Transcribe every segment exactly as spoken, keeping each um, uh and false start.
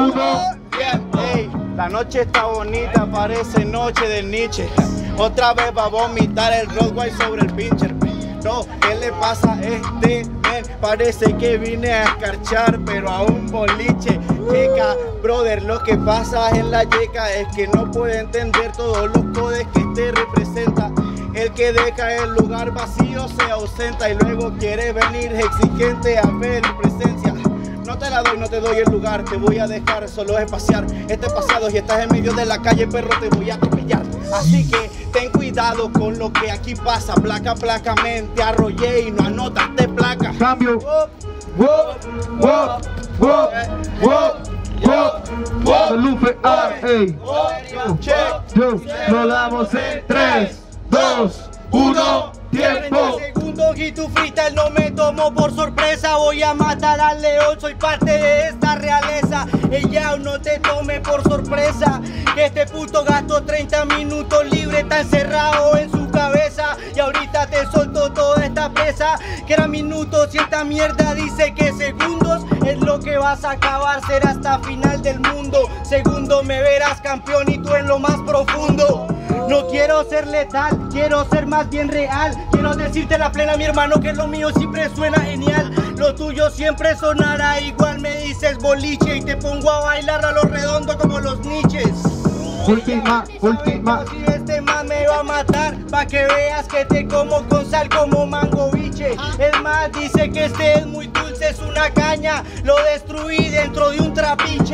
uno. Hey, la noche está bonita, parece noche del Nietzsche. Otra vez va a vomitar el Rottweiler sobre el pincher. No, ¿qué le pasa a este men? Parece que vine a escarchar, pero a un boliche. Chica, brother, lo que pasa en la yeca es que no puede entender todos los codes que este representa. El que deja el lugar vacío se ausenta y luego quiere venir exigente a ver presencia. No te la doy, no te doy el lugar, te voy a dejar solo espaciar. Este pasado y estás en medio de la calle, perro, te voy a atropellar. Así que ten cuidado con lo que aquí pasa. Placa, placa, mente, arrollé y no anotaste placa. Cambio. Wow, wow, wow, wow, wow, wow. Lupe, ah, hey. Yo, lo damos en tres, dos, uno, tiempo. Segundos y tu freestyle no me tomo por sorpresa. Voy a matar al león, soy parte de esta realeza. Ella no te tome por sorpresa, que este puto gasto treinta minutos libre, está encerrado en su cabeza. Y ahorita te solto toda esta presa, que eran minutos y esta mierda dice que segundos. Es lo que vas a acabar, será hasta final del mundo. Segundo me verás campeón y tú en lo más profundo. No quiero ser letal, quiero ser más bien real. Quiero decirte la plena, mi hermano, que lo mío siempre suena genial. Lo tuyo siempre sonará igual. Me dices boliche y te pongo a bailar a lo redondo como los niches. Última, última. Si este man me va a matar, pa' que veas que te como con sal como mango biche. Es más, dice que este es muy dulce, es una caña. Lo destruí dentro de un trapiche.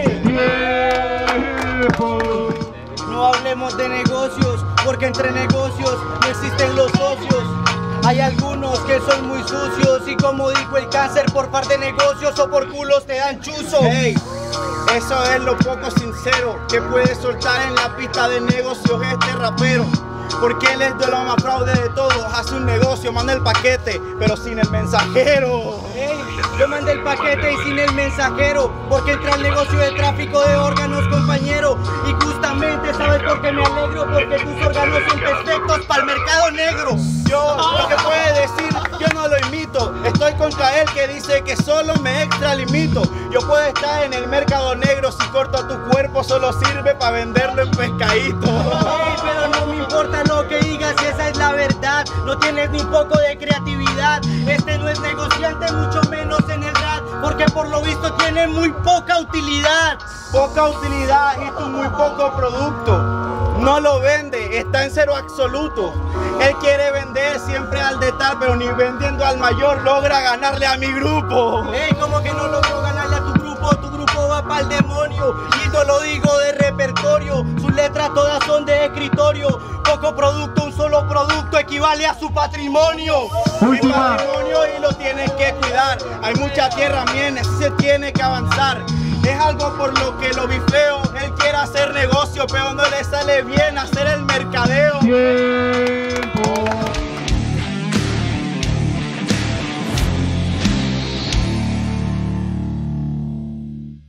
Tiempo. No hablemos de negocios, porque entre negocios no existen los socios. Hay algunos que son muy sucios y como dijo el cáncer, por par de negocios o por culos te dan chuzo. Hey, eso es lo poco sincero que puede soltar en la pista de negocios este rapero. Porque él es de lo más fraude de todos. Hace un negocio, manda el paquete, pero sin el mensajero. Hey, yo mandé el paquete y sin el mensajero, porque entra al negocio de tráfico de órganos, compañero. Y justamente, ¿sabes por qué me alegro? Porque tus órganos son perfectos para el mercado negro. Yo, lo que puede decir, yo no lo imito. Estoy contra él que dice que solo me extralimito. Yo puedo estar en el mercado negro, si corto tu cuerpo solo sirve para venderlo en pescadito. Hey, pero no me importa lo que digas, esa es la verdad. No tienes ni un poco de creatividad. Este no es negociante, mucho menos en el rap, porque por lo visto tiene muy poca utilidad. Poca utilidad y tú muy poco producto. No lo vende, está en cero absoluto. Él quiere vender siempre al de tal, pero ni vendiendo al mayor logra ganarle a mi grupo. Ey, como que no logró ganarle a tu grupo, tu grupo va pa'l demonio. Y no lo digo de repertorio, sus letras todas son de escritorio. Poco producto, un solo producto equivale a su patrimonio. Mi patrimonio y lo tienes que cuidar. Hay mucha tierra, miren, así se tiene que avanzar. Es algo por lo que lo bifeo. Él quiere hacer negocio, pero no le sale bien hacer el mercadeo. Yeah.